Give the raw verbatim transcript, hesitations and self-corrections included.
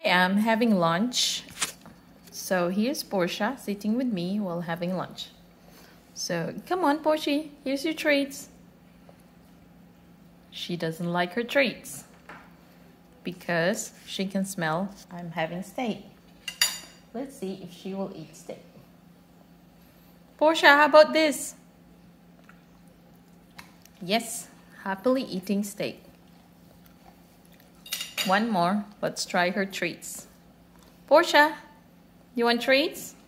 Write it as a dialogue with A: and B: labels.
A: am having lunch. So here's Portia sitting with me while having lunch. So come on, Portia, here's your treats. She doesn't like her treats because she can smell I'm having steak. Let's see if she will eat steak. Portia, how about this? Yes, happily eating steak. One more. Let's try her treats. Portia, you want treats?